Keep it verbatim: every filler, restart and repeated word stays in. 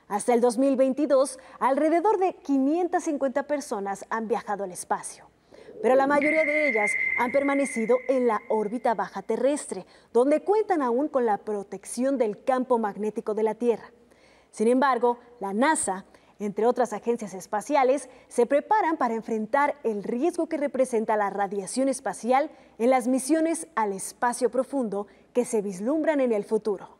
Hasta el dos mil veintidós, alrededor de quinientas cincuenta personas han viajado al espacio, pero la mayoría de ellas han permanecido en la órbita baja terrestre, donde cuentan aún con la protección del campo magnético de la Tierra. Sin embargo, la NASA, entre otras agencias espaciales, se preparan para enfrentar el riesgo que representa la radiación espacial en las misiones al espacio profundo que se vislumbran en el futuro.